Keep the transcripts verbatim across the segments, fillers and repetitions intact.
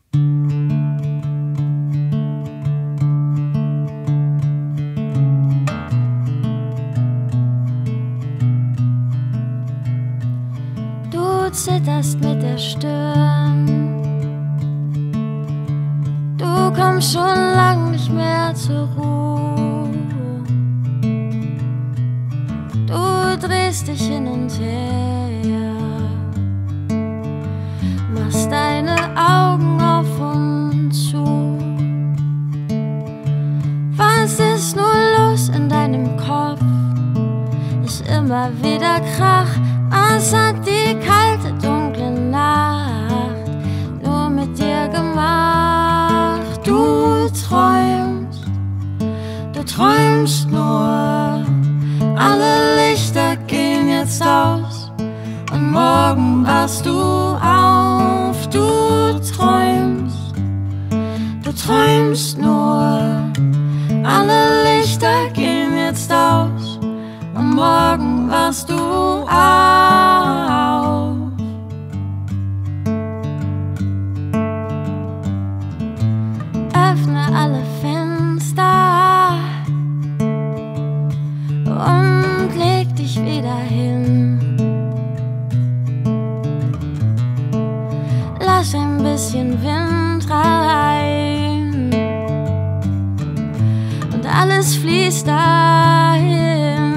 Du zitterst mit der Stirn, du kommst schon lang nicht mehr zur Ruhe. Du drehst dich hin und her, machst deine Augen auf und zu. Was ist nur los in deinem Kopf? Ist immer wieder Krach. Was hat die kalte, dunkle Nacht nur mit dir gemacht? Du träumst, du träumst nur. Alle Lichter gehen jetzt aus und morgen wachst du auf. Du träumst, du träumst nur. Alle Lichter gehen jetzt aus und morgen wachst du auf. Öffne alle Fenster und leg dich wieder hin. Lass ein bisschen Wind rein und alles fließt dahin.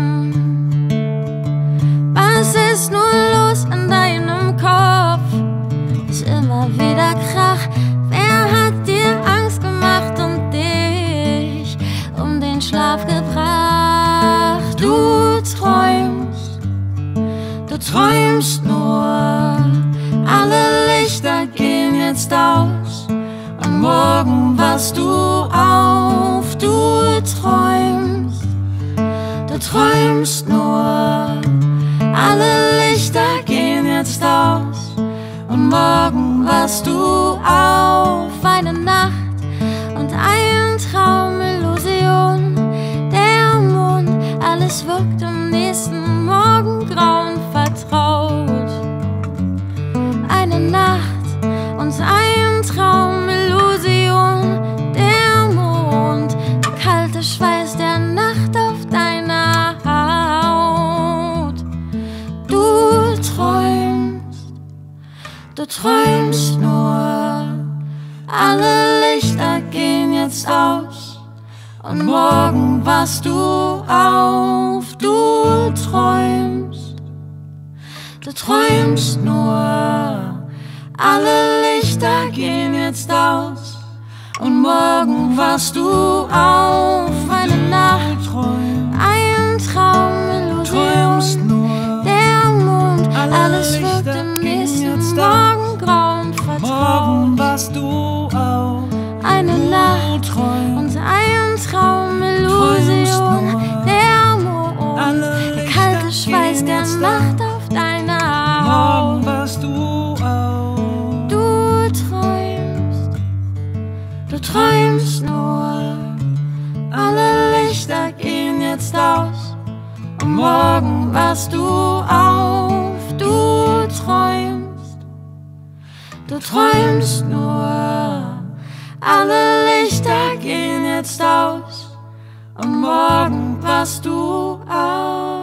Was ist nur los in deinem Kopf? Ist immer wieder Krach. Wer hat dir Angst gemacht und dich um den Schlaf gebracht? Du träumst, du träumst nur. Alle Lichter gehen jetzt aus und morgen wachst du auf. Du träumst, du träumst nur. Alle Lichter gehen jetzt aus und morgen wachst du auf. Eine Nacht und ein Traum, Illusion, der Mond, alles wirkt am nächsten Morgen grau und vertraut. Eine Nacht und ein Traum, Illusion, der Mond, der kalte Schweiß der Nacht auf deiner Haut. Du träumst, du träumst nur. Alle Lichter gehen jetzt aus und morgen wachst du auf. Du träumst, du träumst nur. Alle Lichter gehen jetzt aus und morgen wachst du auf. Eine Nacht, ein Traum, Illusion, der Mond, alles wirkt im nächsten Morgen grau und vertraut. Morgen wachst du auf. Eine Nacht und ein Traum, Illusion, der Mond, der kalte Schweiß der Nacht auf deiner Haut. Morgen wachst du auf. Du träumst, du träumst nur. Alle Lichter gehen jetzt aus und morgen wachst du auf. Du träumst, du träumst nur. Alle Lichter gehen jetzt aus und morgen wachst du auf.